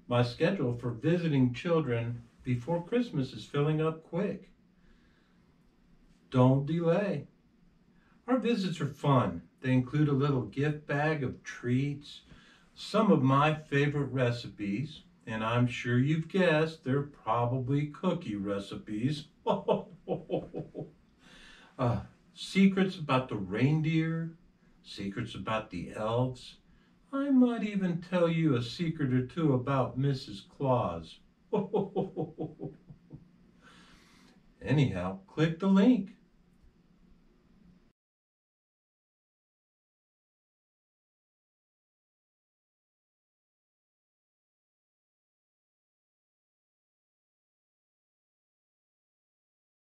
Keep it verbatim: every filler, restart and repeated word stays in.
My schedule for visiting children before Christmas is filling up quick. Don't delay. Our visits are fun. They include a little gift bag of treats, some of my favorite recipes, and I'm sure you've guessed they're probably cookie recipes. uh, secrets about the reindeer, secrets about the elves. I might even tell you a secret or two about Missus Claus. Anyhow, click the link